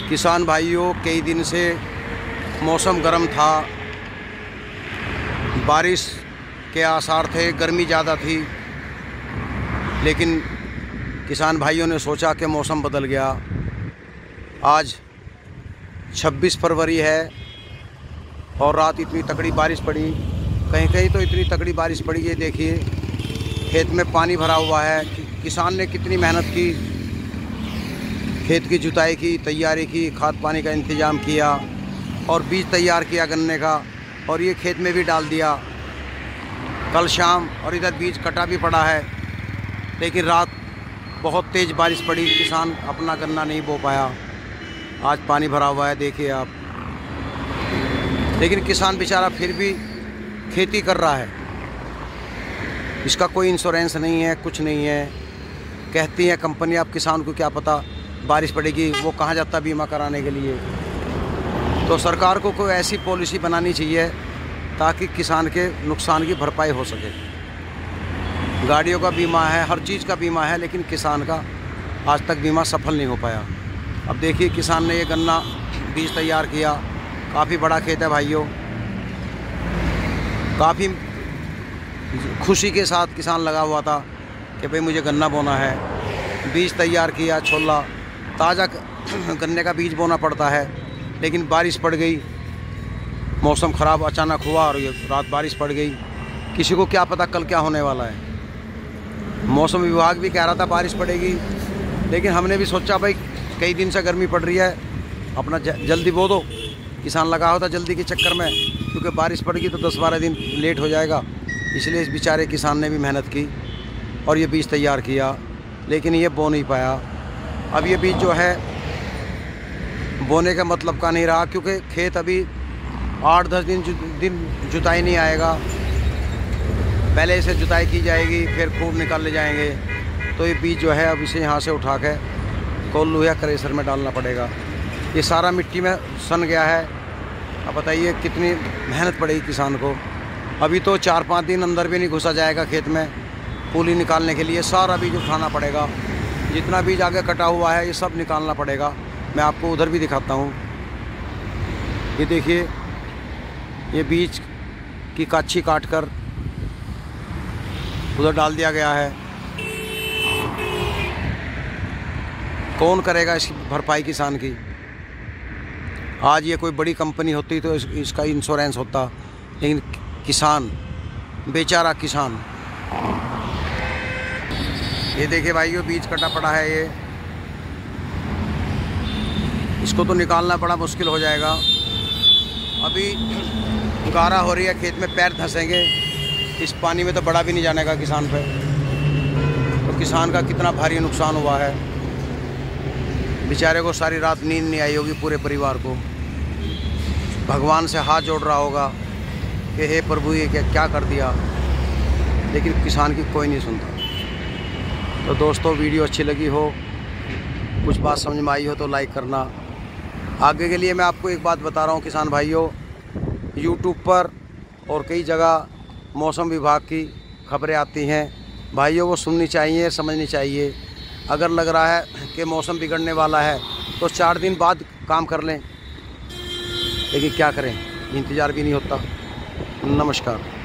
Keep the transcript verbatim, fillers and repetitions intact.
किसान भाइयों, कई दिन से मौसम गर्म था, बारिश के आसार थे, गर्मी ज़्यादा थी, लेकिन किसान भाइयों ने सोचा कि मौसम बदल गया। आज छब्बीस फरवरी है और रात इतनी तगड़ी बारिश पड़ी, कहीं कहीं तो इतनी तगड़ी बारिश पड़ी। ये देखिए, खेत में पानी भरा हुआ है। किसान ने कितनी मेहनत की, खेत की जुताई की, तैयारी की, खाद पानी का इंतज़ाम किया और बीज तैयार किया गन्ने का, और ये खेत में भी डाल दिया कल शाम। और इधर बीज कटा भी पड़ा है, लेकिन रात बहुत तेज़ बारिश पड़ी, किसान अपना गन्ना नहीं बो पाया। आज पानी भरा हुआ है, देखिए आप। लेकिन किसान बेचारा फिर भी खेती कर रहा है। इसका कोई इंश्योरेंस नहीं है, कुछ नहीं है। कहती हैं कंपनी, आप किसान को क्या पता बारिश पड़ेगी, वो कहाँ जाता बीमा कराने के लिए। तो सरकार को कोई ऐसी पॉलिसी बनानी चाहिए ताकि किसान के नुकसान की भरपाई हो सके। गाड़ियों का बीमा है, हर चीज़ का बीमा है, लेकिन किसान का आज तक बीमा सफल नहीं हो पाया। अब देखिए, किसान ने ये गन्ना बीज तैयार किया, काफ़ी बड़ा खेत है भाइयों। काफ़ी खुशी के साथ किसान लगा हुआ था कि भाई मुझे गन्ना बोना है। बीज तैयार किया, छोला, ताज़ा गन्ने का बीज बोना पड़ता है, लेकिन बारिश पड़ गई, मौसम ख़राब अचानक हुआ और ये रात बारिश पड़ गई। किसी को क्या पता कल क्या होने वाला है। मौसम विभाग भी कह रहा था बारिश पड़ेगी, लेकिन हमने भी सोचा भाई कई दिन से गर्मी पड़ रही है, अपना जल्दी बो दो। किसान लगा होता जल्दी के चक्कर में, क्योंकि बारिश पड़ेगी तो दस बारह दिन लेट हो जाएगा। इसलिए इस बेचारे किसान ने भी मेहनत की और ये बीज तैयार किया, लेकिन ये बो नहीं पाया। अब ये बीज जो है बोने का मतलब का नहीं रहा, क्योंकि खेत अभी आठ दस दिन जु, दिन जुताई नहीं आएगा। पहले इसे जुताई की जाएगी, फिर खूब निकाले जाएंगे। तो ये बीज जो है अब इसे यहाँ से उठा के कोल्लू या क्रेशर में डालना पड़ेगा। ये सारा मिट्टी में सन गया है। अब बताइए कितनी मेहनत पड़ेगी किसान को। अभी तो चार पाँच दिन अंदर भी नहीं घुसा जाएगा खेत में पूली निकालने के लिए। सारा बीज उठाना पड़ेगा, जितना बीज आगे कटा हुआ है ये सब निकालना पड़ेगा। मैं आपको उधर भी दिखाता हूँ। ये देखिए, ये बीज की काछी काट कर उधर डाल दिया गया है। कौन करेगा इसकी भरपाई किसान की? आज ये कोई बड़ी कंपनी होती तो इस, इसका इंश्योरेंस होता, लेकिन किसान, बेचारा किसान। ये देखिए भाइयों, बीज कटा पड़ा है। ये इसको तो निकालना बड़ा मुश्किल हो जाएगा। अभी गारा हो रही है, खेत में पैर धंसेंगे। इस पानी में तो बड़ा भी नहीं जानेगा किसान पे। तो किसान का कितना भारी नुकसान हुआ है। बेचारे को सारी रात नींद नहीं आई होगी, पूरे परिवार को। भगवान से हाथ जोड़ रहा होगा कि हे प्रभु, ये क्या क्या कर दिया, लेकिन किसान की कोई नहीं सुनता। तो दोस्तों, वीडियो अच्छी लगी हो, कुछ बात समझ में आई हो तो लाइक करना। आगे के लिए मैं आपको एक बात बता रहा हूँ किसान भाइयों, यूट्यूब पर और कई जगह मौसम विभाग की खबरें आती हैं भाइयों, वो सुननी चाहिए, समझनी चाहिए। अगर लग रहा है कि मौसम बिगड़ने वाला है तो चार दिन बाद काम कर लें, लेकिन क्या करें, इंतज़ार भी नहीं होता। नमस्कार।